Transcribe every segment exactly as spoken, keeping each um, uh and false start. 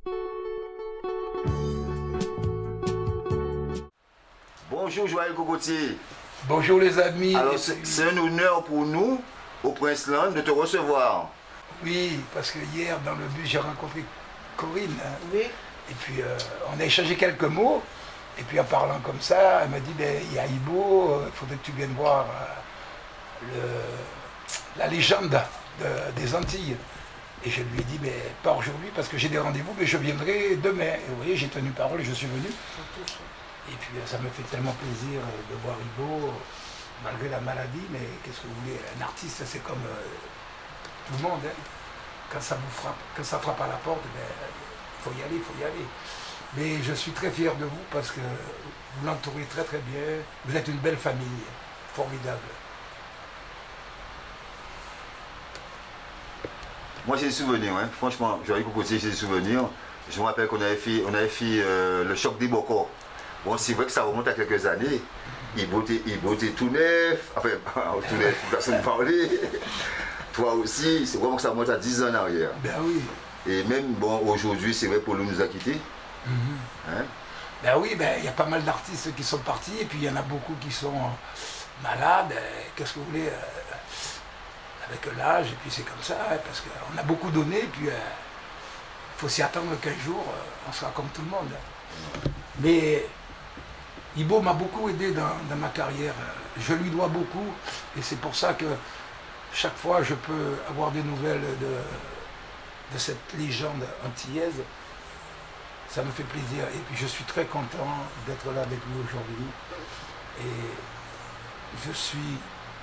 Bonjour Joël Cocotier. Bonjour les amis. Alors c'est un honneur pour nous, au Princeland, de te recevoir. Oui, parce que hier dans le bus j'ai rencontré Corinne. Oui. Et puis euh, on a échangé quelques mots. Et puis en parlant comme ça, elle m'a dit, ben, il y a Ibo, il faudrait que tu viennes voir euh, le, la légende de, des Antilles. Et je lui ai dit, ben, pas aujourd'hui parce que j'ai des rendez-vous, mais je viendrai demain. Et vous voyez, j'ai tenu parole et je suis venu. Et puis ça me fait tellement plaisir de voir Ibo, malgré la maladie, mais qu'est-ce que vous voulez, un artiste c'est comme euh, tout le monde. Hein. Quand ça vous frappe, quand ça frappe à la porte, il ben, faut y aller, il faut y aller. Mais je suis très fier de vous parce que vous l'entourez très très bien. Vous êtes une belle famille, formidable. Moi j'ai des souvenirs, hein. Franchement, Joël Cocotier, j'ai des souvenirs. Je me rappelle qu'on avait fait, on avait fait euh, le choc des Bocaux. Bon, c'est vrai que ça remonte à quelques années. Il bottait tout neuf, enfin, tout neuf, personne ne parlait. Toi aussi, c'est vraiment que ça remonte à dix ans en arrière. Ben oui. Et même, bon, aujourd'hui, c'est vrai, Polo nous a quittés. Mm-hmm. Hein? Ben oui, ben il y a pas mal d'artistes qui sont partis, et puis il y en a beaucoup qui sont malades. Qu'est-ce que vous voulez, euh, avec l'âge, et puis c'est comme ça, hein, parce qu'on a beaucoup donné, et puis il euh, faut s'y attendre qu'un jour, euh, on sera comme tout le monde. Mais Ibo m'a beaucoup aidé dans, dans ma carrière. Je lui dois beaucoup, et c'est pour ça que chaque fois je peux avoir des nouvelles de, de cette légende antillaise. Ça me fait plaisir et puis je suis très content d'être là avec lui aujourd'hui. Et je suis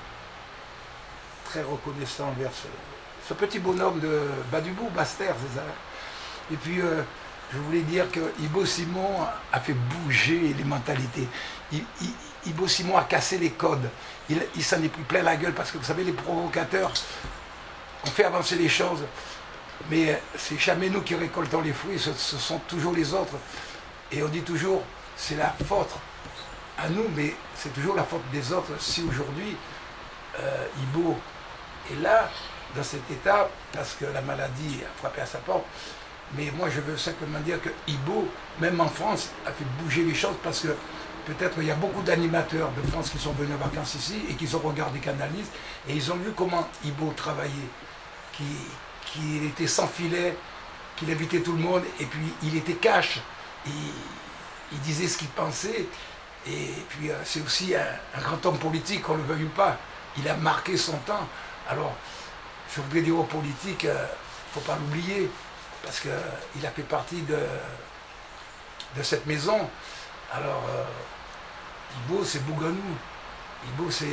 très reconnaissant envers ce, ce petit bonhomme de Badubou, Bastère, c'est ça. Et puis euh, je voulais dire que Ibo Simon a fait bouger les mentalités. I, I, Ibo Simon a cassé les codes. Il, il s'en est pris plein la gueule parce que vous savez, les provocateurs ont fait avancer les choses. Mais c'est jamais nous qui récoltons les fruits, ce, ce sont toujours les autres. Et on dit toujours, c'est la faute à nous, mais c'est toujours la faute des autres. Si aujourd'hui, euh, Ibo est là, dans cet état, parce que la maladie a frappé à sa porte, mais moi je veux simplement dire que Ibo, même en France, a fait bouger les choses, parce que peut-être il y a beaucoup d'animateurs de France qui sont venus en vacances ici, et qui ont regardé Canal dix, et ils ont vu comment Ibo travaillait, qui... qu'il était sans filet, qu'il invitait tout le monde, et puis il était cash, il, il disait ce qu'il pensait, et puis euh, c'est aussi un, un grand homme politique, qu'on ne le veuille ou pas, il a marqué son temps. Alors, je voudrais dire aux politiques, il euh, ne faut pas l'oublier, parce qu'il euh, a fait partie de, de cette maison. Alors, euh, Ibo c'est Bouganou, Ibo c'est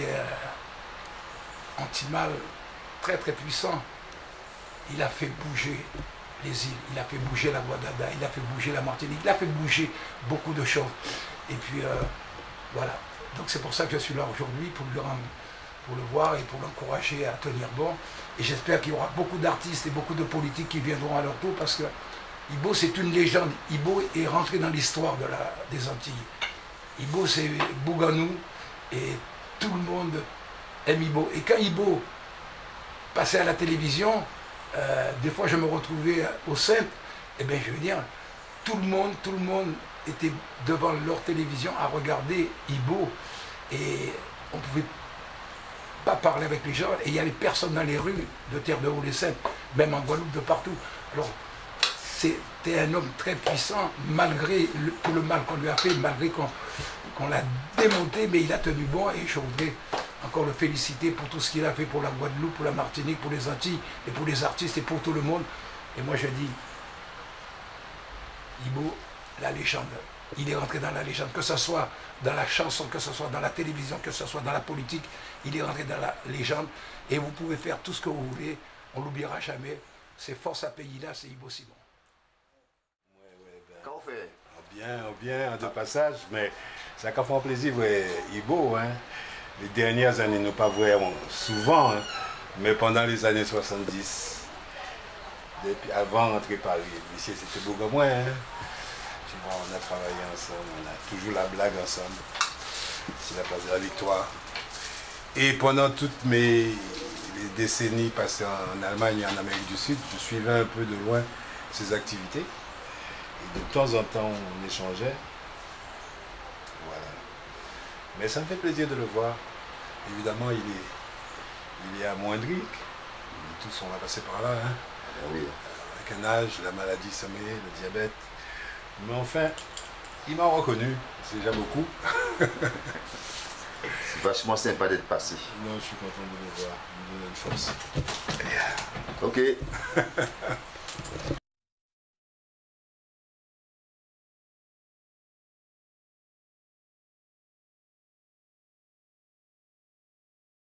euh, anti-mal très très puissant. Il a fait bouger les îles, il a fait bouger la Guadada, il a fait bouger la Martinique, il a fait bouger beaucoup de choses. Et puis euh, voilà. Donc c'est pour ça que je suis là aujourd'hui, pour le rendre, pour le voir et pour l'encourager à tenir bon. Et j'espère qu'il y aura beaucoup d'artistes et beaucoup de politiques qui viendront à leur tour, parce que Ibo c'est une légende. Ibo est rentré dans l'histoire de la, des Antilles. Ibo c'est Bouganou et tout le monde aime Ibo. Et quand Ibo passait à la télévision, Euh, des fois je me retrouvais au centre, et bien je veux dire, tout le monde, tout le monde était devant leur télévision à regarder Ibo, et on ne pouvait pas parler avec les gens, et il n'y avait personne dans les rues de Terre-de-Haut-les-Saintes, même en Guadeloupe, de partout. Alors c'était un homme très puissant, malgré le, tout le mal qu'on lui a fait, malgré qu'on qu'on l'a démonté, mais il a tenu bon, et je voudrais encore le féliciter pour tout ce qu'il a fait pour la Guadeloupe, pour la Martinique, pour les Antilles, et pour les artistes, et pour tout le monde. Et moi je dis, Ibo, la légende, il est rentré dans la légende, que ce soit dans la chanson, que ce soit dans la télévision, que ce soit dans la politique, il est rentré dans la légende, et vous pouvez faire tout ce que vous voulez, on ne l'oubliera jamais, c'est force à pays là, c'est Ibo Simon. Ouais, ouais, ben, Qu'en fait? Bien, bien, de passage, mais ça fait un plaisir de voir Ibo, hein. Les dernières années, nous pas vraiment souvent, hein, mais pendant les années soixante-dix, depuis, avant d'entrer Paris, ici c'était beaucoup moins. Hein. Tu vois, on a travaillé ensemble, on a toujours la blague ensemble. C'est la place de la Victoire. Et pendant toutes mes les décennies passées en Allemagne et en Amérique du Sud, je suivais un peu de loin ses activités. Et de temps en temps, on échangeait. Voilà. Mais ça me fait plaisir de le voir. Évidemment, il est, il est amoindri. Tous, on va passer par là. Hein. Oui. Avec un âge, la maladie sommeille, le diabète. Mais enfin, il m'a reconnu. C'est déjà beaucoup. C'est vachement sympa d'être passé. Non, je suis content de le voir. Il me donne une force. Ok.